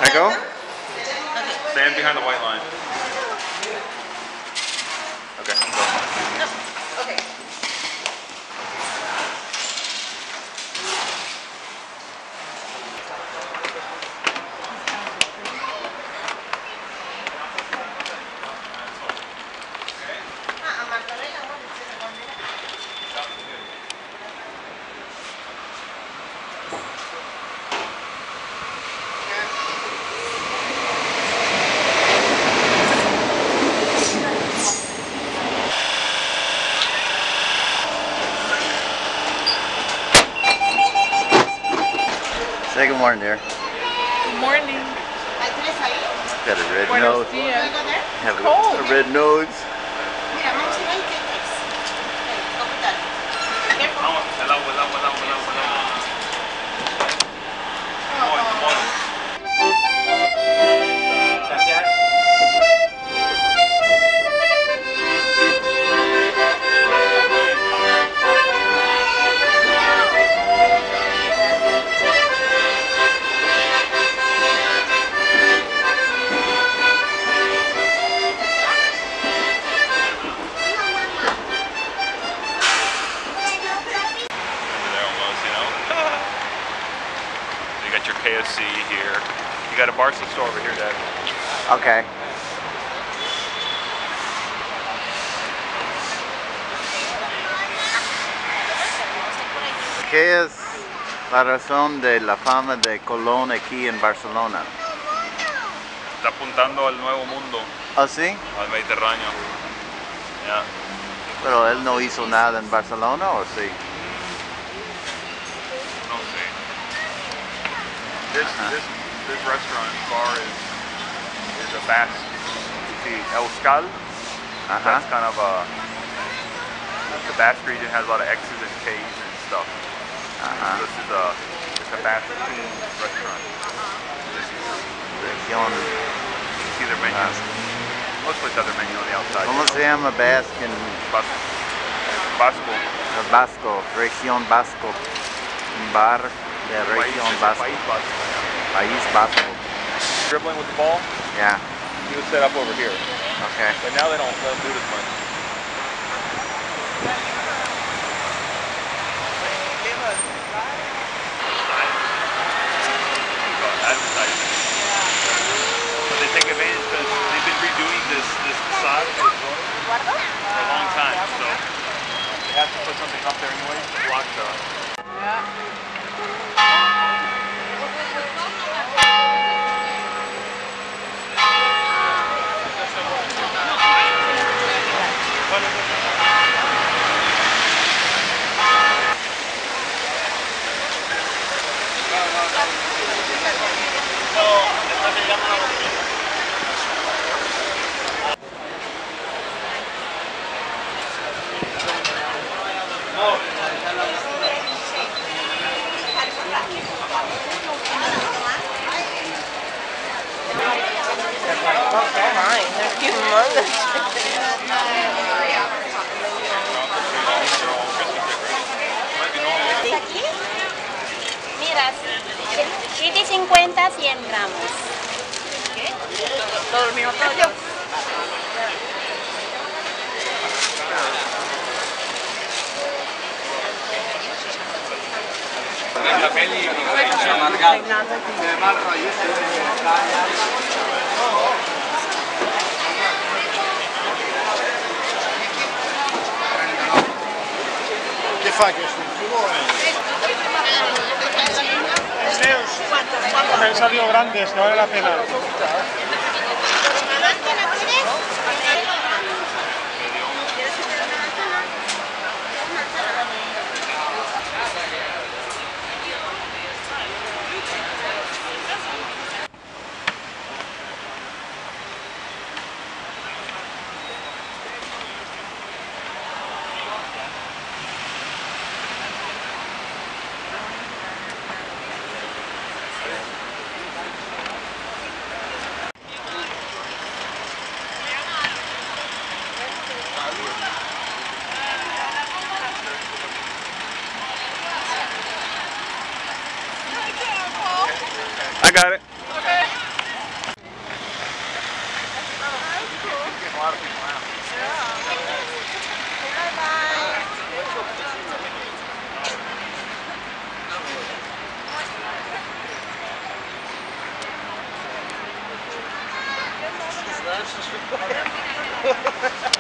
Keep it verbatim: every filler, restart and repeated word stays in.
I go? Okay. Stand behind the white line. Okay, go. No. Okay. Say good morning, dear. Good morning. Got a red Buenos nose. dias. Have a, Cold. a red nose. Vamos, el agua, el agua, el agua, el agua, el agua. Come on, come on. Gracias. You got your K F C here. You got a Barca store over here, Dad. Okay. ¿Qué es la razón de la fama de Colón aquí en Barcelona? Está apuntando al nuevo mundo, ¿Ah, sí? al Mediterráneo. Yeah. Pero él no hizo nada en Barcelona, ¿o sí? No sé. This, Uh-huh. this, this restaurant bar is, is a Basque. You see, Euskal, Uh-huh. that's kind of a, the Basque region has a lot of X's and K's and stuff. Uh-huh. This is a, it's a Basque themed restaurant. This is, Región you see their menu. Basque. Most places have their menu on the outside. ¿Cómo se llama Basque en Basco. Basco. Basco? Región Basco. Un bar de Región País, Basco. País Basco. País Basco. Dribbling with the ball, Yeah. he was set up over here. Okay. But now they don't let him do this much. Advertising. But they take advantage because they've been redoing this this facade for a long time. So they have to put something up there anyway to block the. Aquí, mira, siete cincuenta, cien gramos. ¿Qué? Todo el mismo pollo. La peli amargada. Che fa questo? Me han salido grandes, que vale la pena. I got it. Okay. questo sul